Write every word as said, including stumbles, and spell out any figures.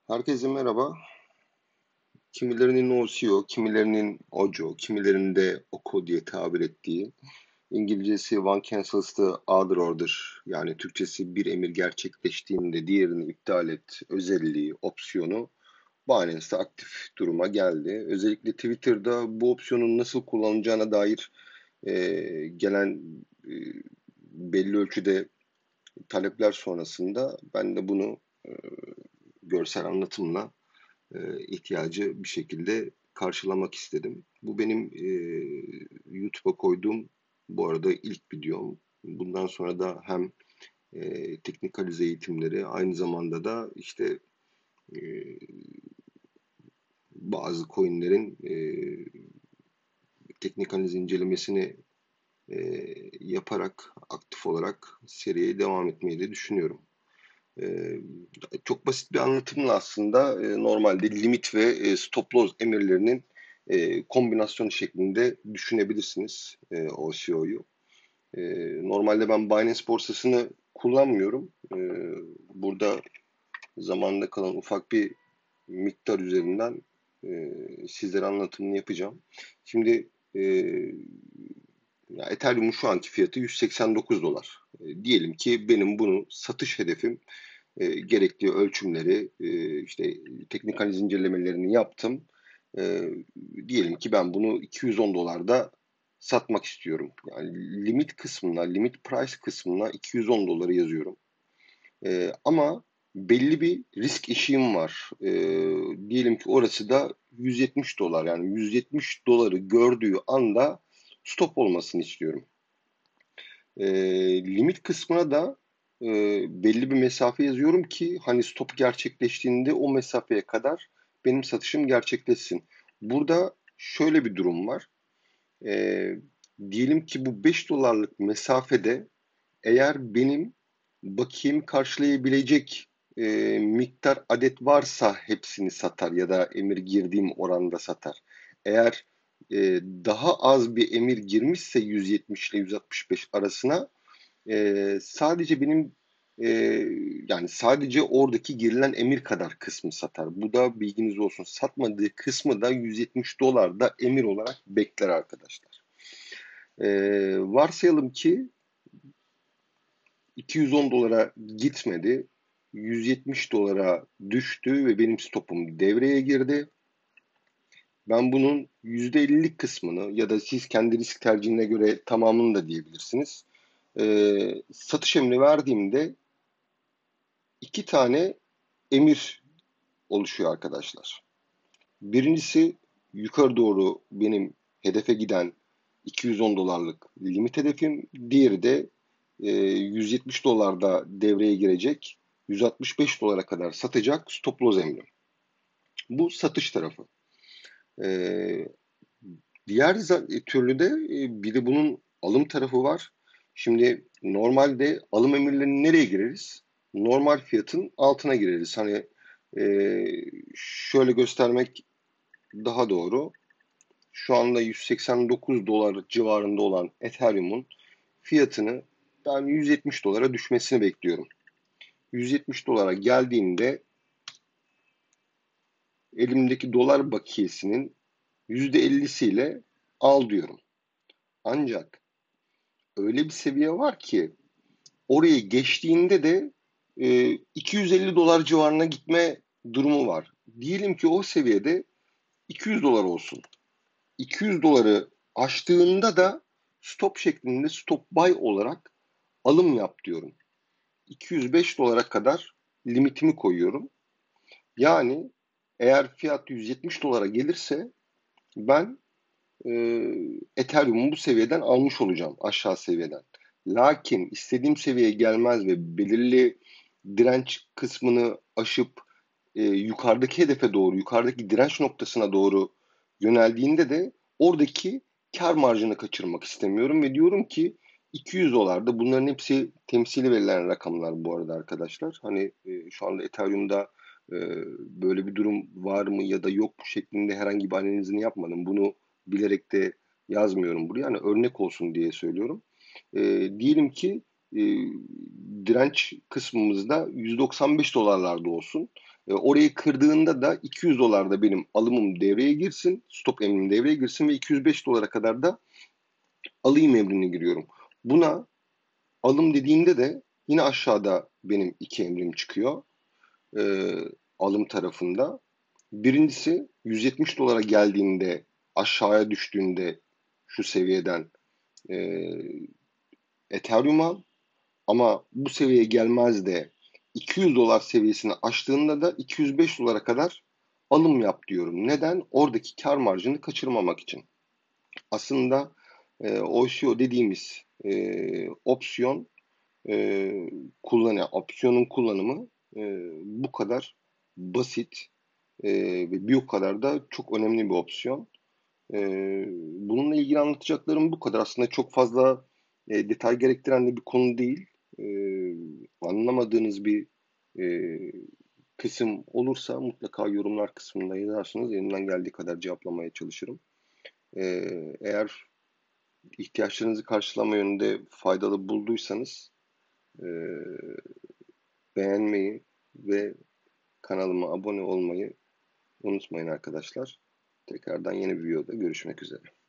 Herkese merhaba. Kimilerinin O C O, kimilerinin O C O, kimilerinin de O C O diye tabir ettiği, İngilizcesi One cancels the other order, yani Türkçesi bir emir gerçekleştiğinde diğerini iptal et özelliği, opsiyonu Binance'te aktif duruma geldi. Özellikle Twitter'da bu opsiyonun nasıl kullanılacağına dair e, gelen e, belli ölçüde talepler sonrasında ben de bunu e, görsel anlatımla e, ihtiyacı bir şekilde karşılamak istedim. Bu benim e, YouTube'a koyduğum bu arada ilk videom. Bundan sonra da hem e, teknik analiz eğitimleri aynı zamanda da işte e, bazı coinlerin e, teknik analiz incelemesini e, yaparak aktif olarak seriye devam etmeyi de düşünüyorum. Ee, Çok basit bir anlatımla aslında e, normalde limit ve e, stop loss emirlerinin e, kombinasyonu şeklinde düşünebilirsiniz e, O C O'yu. E, normalde ben Binance borsasını kullanmıyorum. E, burada zamanında kalan ufak bir miktar üzerinden e, sizlere anlatımını yapacağım. Şimdi e, ya Ethereum'un şu anki fiyatı yüz seksen dokuz dolar. E, diyelim ki benim bunu satış hedefim e, gerekli ölçümleri, e, işte teknik analiz incelemelerini yaptım. E, Diyelim ki ben bunu iki yüz on dolarda satmak istiyorum. Yani limit kısmına, limit price kısmına iki yüz on doları yazıyorum. E, ama belli bir risk eşiğim var. E, diyelim ki orası da yüz yetmiş dolar. Yani yüz yetmiş doları gördüğü anda stop olmasını istiyorum. E, Limit kısmına da e, belli bir mesafe yazıyorum ki hani stop gerçekleştiğinde o mesafeye kadar benim satışım gerçekleşsin. Burada şöyle bir durum var. E, Diyelim ki bu beş dolarlık mesafede eğer benim bakiyemi karşılayabilecek e, miktar adet varsa hepsini satar ya da emir girdiğim oranda satar. Eğer e, daha az bir emir girmişse yüz yetmiş ile yüz altmış beş arasına e, sadece benim e, yani sadece oradaki girilen emir kadar kısmı satar. Bu da bilginiz olsun. Satmadığı kısmı da yüz yetmiş dolarda emir olarak bekler arkadaşlar. E, Varsayalım ki iki yüz on dolara gitmedi. yüz yetmiş dolara düştü ve benim stopum devreye girdi. Ben bunun yüzde elli kısmını ya da siz kendi risk tercihine göre tamamını da diyebilirsiniz. Ee, satış emri verdiğimde iki tane emir oluşuyor arkadaşlar. Birincisi yukarı doğru benim hedefe giden iki yüz on dolarlık limit hedefim. Diğeri de e, yüz yetmiş dolarda devreye girecek, yüz altmış beş dolara kadar satacak stop loss emri. Bu satış tarafı. Ee, Diğer türlü de e, bir de bunun alım tarafı var. Şimdi normalde alım emirlerine nereye gireriz? Normal fiyatın altına gireriz. Hani e, şöyle göstermek daha doğru. Şu anda yüz seksen dokuz dolar civarında olan Ethereum'un fiyatını ben yüz yetmiş dolara düşmesini bekliyorum. yüz yetmiş dolara geldiğinde elimdeki dolar bakiyesinin yüzde ellisiyle al diyorum. Ancak öyle bir seviye var ki orayı geçtiğinde de e, iki yüz elli dolar civarına gitme durumu var. Diyelim ki o seviyede iki yüz dolar olsun. iki yüz doları aştığında da stop şeklinde stop buy olarak alım yap diyorum. iki yüz beş dolara kadar limitimi koyuyorum. Yani eğer fiyat yüz yetmiş dolara gelirse ben e, Ethereum'u bu seviyeden almış olacağım, aşağı seviyeden. Lakin istediğim seviyeye gelmez ve belirli direnç kısmını aşıp e, yukarıdaki hedefe doğru, yukarıdaki direnç noktasına doğru yöneldiğinde de oradaki kar marjını kaçırmak istemiyorum ve diyorum ki iki yüz dolarda, bunların hepsi temsili verilen rakamlar bu arada arkadaşlar. Hani e, şu anda Ethereum'da e, böyle bir durum var mı ya da yok mu şeklinde herhangi bir analizini yapmadım. Bunu bilerek de yazmıyorum buraya. Hani örnek olsun diye söylüyorum. E, diyelim ki e, direnç kısmımızda yüz doksan beş dolarlarda olsun. E, orayı kırdığında da iki yüz dolarda benim alımım devreye girsin, stop emrim devreye girsin ve iki yüz beş dolara kadar da alayım emrine giriyorum. Buna alım dediğimde de yine aşağıda benim iki emrim çıkıyor e, alım tarafında. Birincisi yüz yetmiş dolara geldiğinde, aşağıya düştüğünde şu seviyeden e, Ethereum al, ama bu seviyeye gelmez de iki yüz dolar seviyesini aştığında da iki yüz beş dolara kadar alım yap diyorum. Neden? Oradaki kar marjını kaçırmamak için. Aslında e, O C O dediğimiz e, opsiyon e, kullanı, opsiyonun kullanımı e, bu kadar basit e, ve bir o kadar da çok önemli bir opsiyon. E, Bununla ilgili anlatacaklarım bu kadar. Aslında çok fazla e, detay gerektiren de bir konu değil. E, Anlamadığınız bir e, kısım olursa mutlaka yorumlar kısmında yazarsınız. Elimden geldiği kadar cevaplamaya çalışırım. E, Eğer ihtiyaçlarınızı karşılama yönünde faydalı bulduysanız e, beğenmeyi ve kanalıma abone olmayı unutmayın arkadaşlar. Tekrardan yeni bir videoda görüşmek üzere.